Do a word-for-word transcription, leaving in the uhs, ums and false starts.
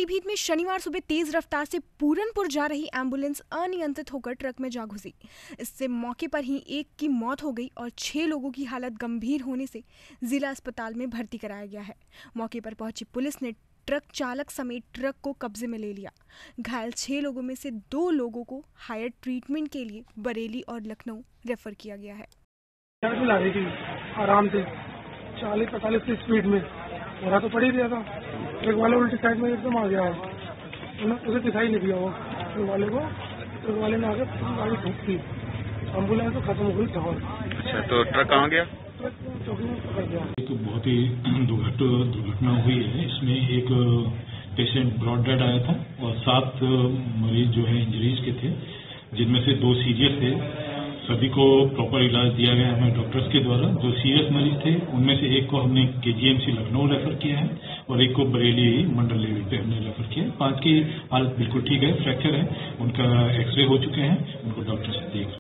पीलीभीत में शनिवार सुबह तेज रफ्तार से पूरनपुर जा रही एम्बुलेंस अनियंत्रित होकर ट्रक में जा घुसी। इससे मौके पर ही एक की मौत हो गई और छह लोगों की हालत गंभीर होने से जिला अस्पताल में भर्ती कराया गया है। मौके पर पहुंची पुलिस ने ट्रक चालक समेत ट्रक को कब्जे में ले लिया। घायल छह लोगों में से दो लोगों को हायर ट्रीटमेंट के लिए बरेली और लखनऊ रेफर किया गया है। ला रही थी आराम से चालीस पैंतालीस की स्पीड में, मेरा तो पड़ ही गया था। ट्रक वाले उल्टी साइड में एकदम आ गया है, उसे दिखाई नहीं दिया वो ट्रक वाले को। ट्रक वाले ने आगे गाड़ी ठोक दी, एम्बुलेंस तो खत्म हो गई ठहर। अच्छा, तो ट्रक कहाँ गया? ट्रक चौकी में पकड़ गया। एक बहुत ही दुर्घटना हुई है। इसमें एक पेशेंट ब्रॉड डेड आया था और सात मरीज जो है इंजरीज के थे, जिनमें से दो सीरियस थे। सभी को प्रॉपर इलाज दिया गया हमें डॉक्टर्स के द्वारा। जो सीरियस मरीज थे उनमें से एक को हमने केजीएमसी लखनऊ रेफर किया है और एक को बरेली मंडल लेवल पे हमने रेफर किया है। पांच की हालत बिल्कुल ठीक है, फ्रैक्चर है, उनका एक्सरे हो चुके हैं, उनको डॉक्टर से देख